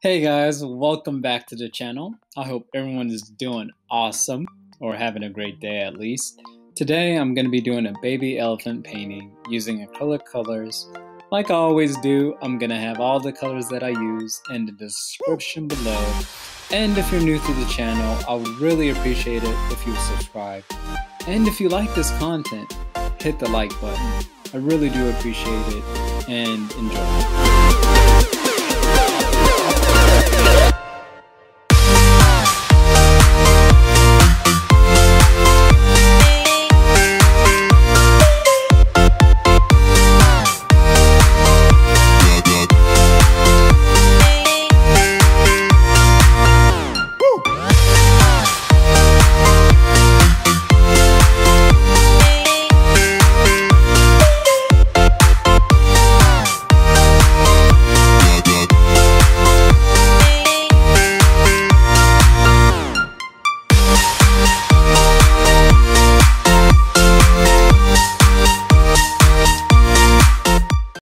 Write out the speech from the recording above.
Hey guys, welcome back to the channel. I hope everyone is doing awesome or having a great day at least. Today I'm going to be doing a baby elephant painting using acrylic colors. Like I always do, I'm going to have all the colors that I use in the description below. And if you're new to the channel, I would really appreciate it if you subscribe. And if you like this content, hit the like button. I really do appreciate it and enjoy.